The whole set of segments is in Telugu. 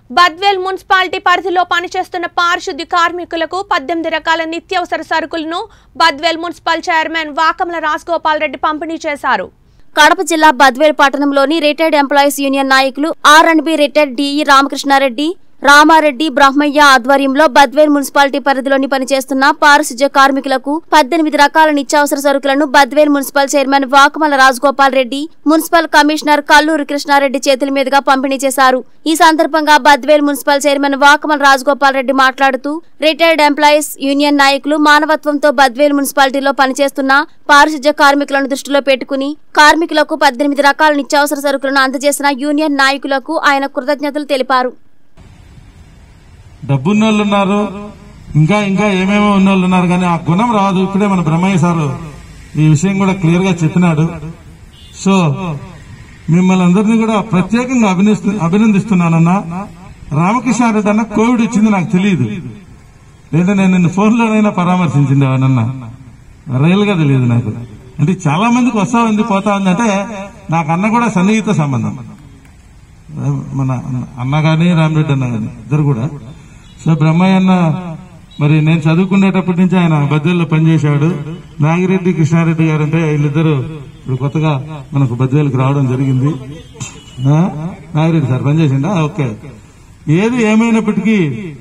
బద్వేల్ మున్సిపాలిటీ పరిధిలో పనిచేస్తున్న పారిశుద్ధ్య కార్మికులకు 18 రకాల నిత్యావసర సరుకులను బద్వేల్ మున్సిపల్ చైర్మన్ వాకమల రాజగోపాల్ రెడ్డి పంపిణీ చేశారు. కడప జిల్లా బద్వేల్ పట్టణంలోని రిటైర్డ్ ఎంప్లాయీస్ యూనియన్ నాయకులు R&B retired DE Ramakrishna Reddy, Rama Reddy, Brahmaiah ఆధ్వర్యంలో బద్వేల్ మున్సిపాలిటీ పరిధిలోని పనిచేస్తున్న పారిశుద్ధ్య కార్మికులకు 18 రకాల నిత్యావసర సరుకులను Badvel municipal chairman Vakamala Rajagopal Reddy, municipal commissioner Kalluri Krishna Reddy చేతుల మీదుగా పంపిణీ చేశారు. ఈ సందర్భంగా బద్వేల్ మున్సిపల్ చైర్మన్ వాకమల రాజగోపాల్ రెడ్డి మాట్లాడుతూ రిటైర్డ్ ఎంప్లాయీస్ యూనియన్ నాయకులు మానవత్వంతో బద్వేల్ మున్సిపాలిటీలో పనిచేస్తున్న పారిశుద్ధ్య కార్మికులను దృష్టిలో పెట్టుకుని కార్మికులకు 18 రకాల నిత్యావసర సరుకులను అందజేసిన యూనియన్ నాయకులకు ఆయన కృతజ్ఞతలు తెలిపారు. డబ్బున్నోళ్ళు ఉన్నారు, ఇంకా ఏమేమో ఉన్నోళ్ళు ఉన్నారు, కానీ ఆ గుణం రాదు. ఇప్పుడే మన బ్రహ్మయ్య సారు ఈ విషయం కూడా క్లియర్ గా చెప్పినాడు. సో మిమ్మల్ని అందరినీ కూడా ప్రత్యేకంగా అభినందిస్తున్నానన్నా. రామకృష్ణారెడ్డి అన్న కోవిడ్ ఇచ్చింది నాకు తెలియదు, లేదా నేను నిన్ను ఫోన్లోనైనా పరామర్శించింది అవనన్నా, రియల్ గా తెలియదు నాకు. అంటే చాలా మందికి వస్తా ఉంది పోతా ఉంది, అంటే నాకు అన్న కూడా సన్నిహిత సంబంధం, మన అన్న గాని రామరెడ్డి అన్న గాని ఇద్దరు కూడా. సో బ్రహ్మయ్య అన్న మరి నేను చదువుకునేటప్పటి నుంచి ఆయన బద్వేల్లో పనిచేశాడు. నాగిరెడ్డి కృష్ణారెడ్డి గారు అంటే వీళ్ళిద్దరు ఇప్పుడు కొత్తగా మనకు బద్వేలుకి రావడం జరిగింది. నాగిరెడ్డి సార్ పనిచేసిండా? ఓకే. ఏది ఏమైనప్పటికీ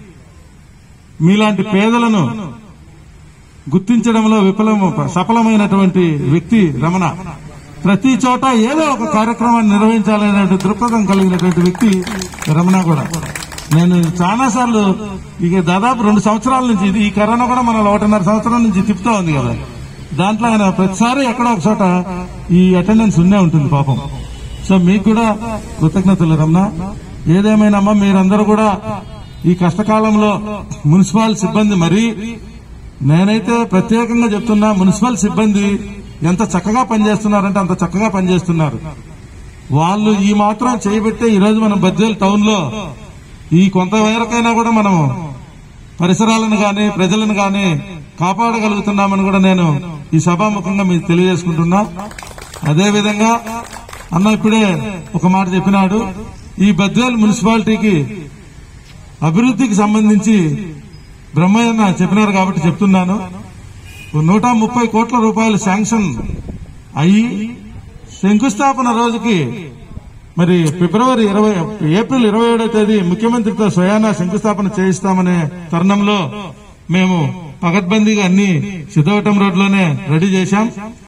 మీలాంటి పేదలను గుర్తించడంలో సఫలమైనటువంటి వ్యక్తి రమణ. ప్రతి చోట ఏదో ఒక కార్యక్రమాన్ని నిర్వహించాలనే దృక్పథం కలిగినటువంటి వ్యక్తి రమణ కూడా. నేను చాలా సార్లు ఇక దాదాపు 2 సంవత్సరాల నుంచి, ఈ కరోనా కూడా మన 1.5 సంవత్సరం నుంచి తిప్పుతా ఉంది కదా, దాంట్లో ఆయన ప్రతిసారి ఎక్కడో ఒక చోట ఈ అటెండెన్స్ ఉండే ఉంటుంది పాపం. సో మీకు కూడా కృతజ్ఞతలు రమణ. ఏదేమైనా మీరందరూ కూడా ఈ కష్టకాలంలో మున్సిపల్ సిబ్బంది, మరి నేనైతే ప్రత్యేకంగా చెప్తున్నా, మున్సిపల్ సిబ్బంది ఎంత చక్కగా పనిచేస్తున్నారంటే అంత చక్కగా పనిచేస్తున్నారు. వాళ్ళు ఈ మాత్రం చేయబట్టే ఈరోజు మనం బద్వేల్ టౌన్ లో ఈ కొంత మేరకైనా కూడా మనం పరిసరాలను గాని ప్రజలను గాని కాపాడగలుగుతున్నామని కూడా నేను ఈ సభాముఖంగా మీకు తెలియజేసుకుంటున్నా. అదేవిధంగా అన్న ఇప్పుడే ఒక మాట చెప్పినాడు, ఈ బద్వేల్ మున్సిపాలిటీకి అభివృద్ధికి సంబంధించి బ్రహ్మయ్య చెప్పినారు కాబట్టి చెప్తున్నాను. 130 కోట్ల రూపాయలు శాంక్షన్ అయ్యి శంకుస్థాపన రోజుకి మరి ఏప్రిల్ 27వ తేదీ ముఖ్యమంత్రితో స్వయానా శంకుస్థాపన చేయిస్తామనే తరుణంలో మేము పకడ్బందీగా అన్ని సిద్ధవటం రోడ్లోనే రెడీ చేశాం.